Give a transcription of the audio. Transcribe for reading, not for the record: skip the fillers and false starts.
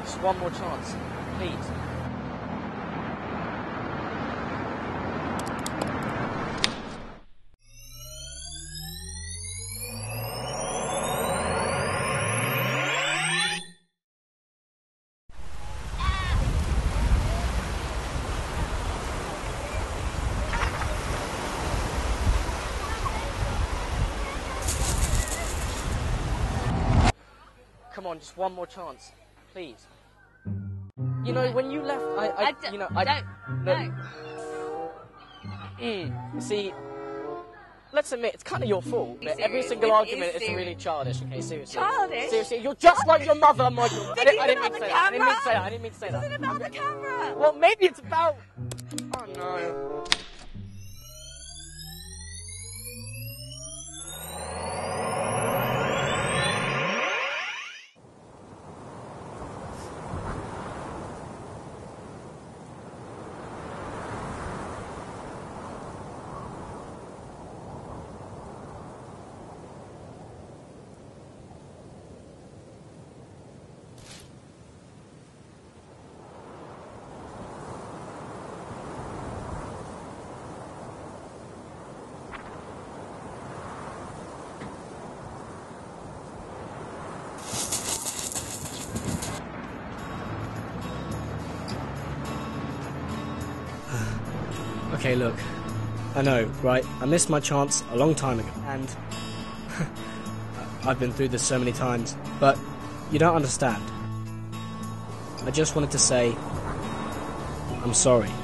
on, just one more chance, please. Come on, just one more chance, please. You know, when you left, See, let's admit, it's kind of your fault. But every single argument is really childish. Okay, seriously. Childish? Seriously, you're just like your mother, Michael. I didn't mean to say that. I didn't mean to say that. Is it about the camera? Well, maybe it's about. Oh no. Okay, look, I know, right? I missed my chance a long time ago, and I've been through this so many times, but you don't understand. I just wanted to say, I'm sorry.